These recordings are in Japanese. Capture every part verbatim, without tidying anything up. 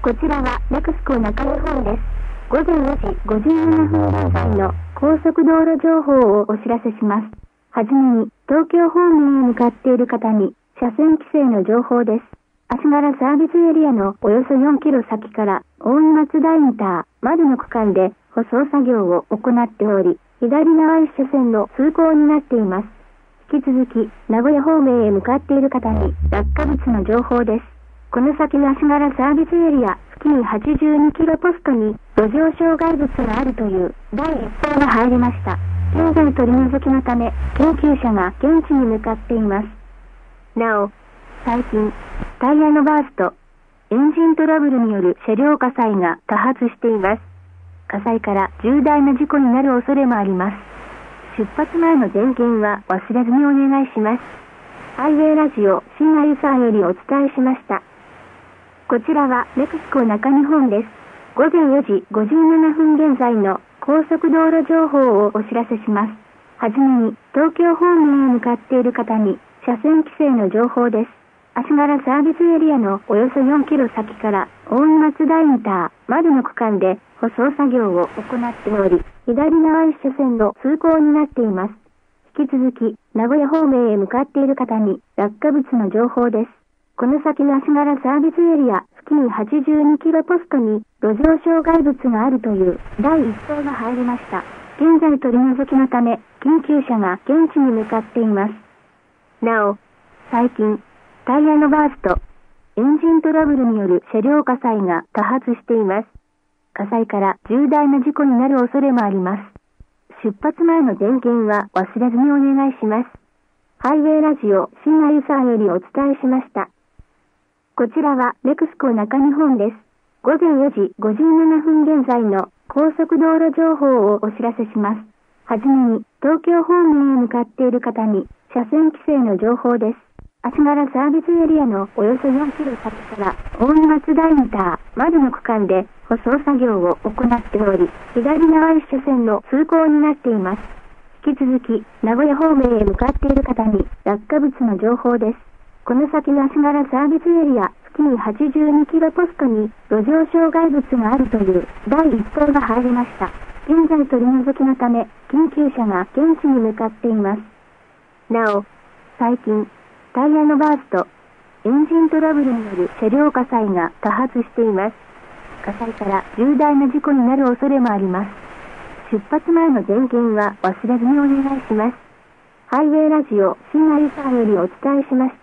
こちらはネクスコ中日本です。ごぜんよじごじゅうななふん現在の高速道路情報をお知らせします。はじめに、東京方面へ向かっている方に、車線規制の情報です。足柄サービスエリアのおよそよんキロ先から、大井松田インターまでの区間で舗装作業を行っており、左側いち車線の通行になっています。引き続き、名古屋方面へ向かっている方に、落下物の情報です。この先の足柄サービスエリア付近はちじゅうにキロポストに路上障害物があるという第一報が入りました。現在取り除きのため研究者が現地に向かっています。なお、最近タイヤのバースト、エンジントラブルによる車両火災が多発しています。火災から重大な事故になる恐れもあります。出発前の点検は忘れずにお願いします。ハイウェイラジオ新あゆさんよりお伝えしました。こちらはネクスコ中日本です。ごぜんよじごじゅうななふん現在の高速道路情報をお知らせします。はじめに、東京方面へ向かっている方に、車線規制の情報です。足柄サービスエリアのおよそよんキロ先から、大井松田インターまでの区間で舗装作業を行っており、左側いち車線の通行になっています。引き続き、名古屋方面へ向かっている方に、落下物の情報です。この先の足柄サービスエリア付近はちじゅうにキロポストに路上障害物があるという第一報が入りました。現在取り除きのため緊急車が現地に向かっています。なお、最近タイヤのバースト、エンジントラブルによる車両火災が多発しています。火災から重大な事故になる恐れもあります。出発前の点検は忘れずにお願いします。ハイウェイラジオ新あゆさんよりお伝えしました。こちらはネクスコ中日本です。ごぜんよじごじゅうななふん現在の高速道路情報をお知らせします。はじめに、東京方面へ向かっている方に、車線規制の情報です。足柄サービスエリアのおよそよんキロ先から、大井松田インターまでの区間で舗装作業を行っており、左側いち車線の通行になっています。引き続き、名古屋方面へ向かっている方に、落下物の情報です。この先の足柄サービスエリア付近はちじゅうにキロポストに路上障害物があるという第一報が入りました。現在取り除きのため緊急車が現地に向かっています。なお、最近タイヤのバースト、エンジントラブルによる車両火災が多発しています。火災から重大な事故になる恐れもあります。出発前の点検は忘れずにお願いします。ハイウェイラジオ新あゆさんよりお伝えしました。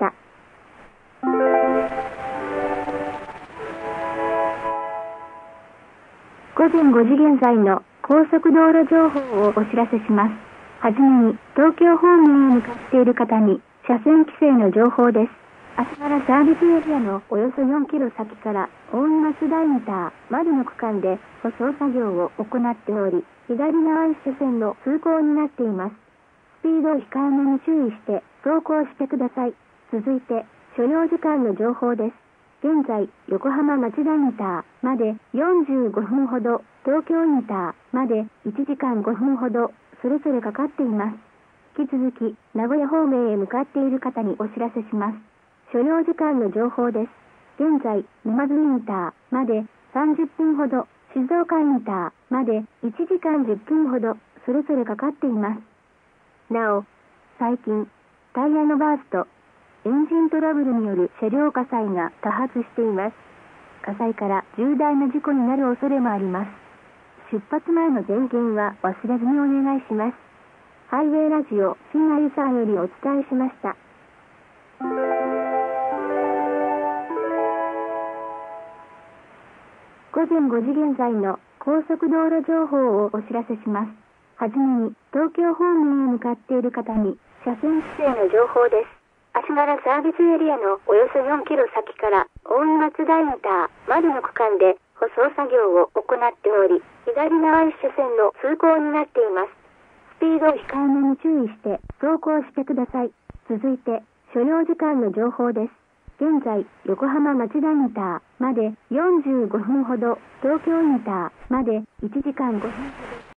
ごぜんごじ現在の高速道路情報をお知らせします。はじめに、東京方面へ向かっている方に、車線規制の情報です。足柄サービスエリアのおよそよんキロ先から、大井松田インターまでの区間で舗装作業を行っており、左側いち車線の通行になっています。スピード控えめに注意して走行してください。続いて、所要時間の情報です。現在、横浜町田インターまでよんじゅうごふんほど、東京インターまでいちじかんごふんほど、それぞれかかっています。引き続き、名古屋方面へ向かっている方にお知らせします。所要時間の情報です。現在、沼津インターまでさんじゅっぷんほど、静岡インターまでいちじかんじゅっぷんほど、それぞれかかっています。なお、最近、タイヤのバースト、エンジントラブルによる車両火災が多発しています。火災から重大な事故になる恐れもあります。出発前の点検は忘れずにお願いします。ハイウェイラジオ新あゆさんよりお伝えしました。ごぜんごじ現在の高速道路情報をお知らせします。はじめに、東京方面へ向かっている方に車線規制の情報です。足柄サービスエリアのおよそよんキロ先から大井松田インターまでの区間で舗装作業を行っており、左側いち車線の通行になっています。スピード控えめに注意して走行してください。続いて、所要時間の情報です。現在、横浜町田インターまでよんじゅうごふんほど、東京インターまでいちじかんごふんほど。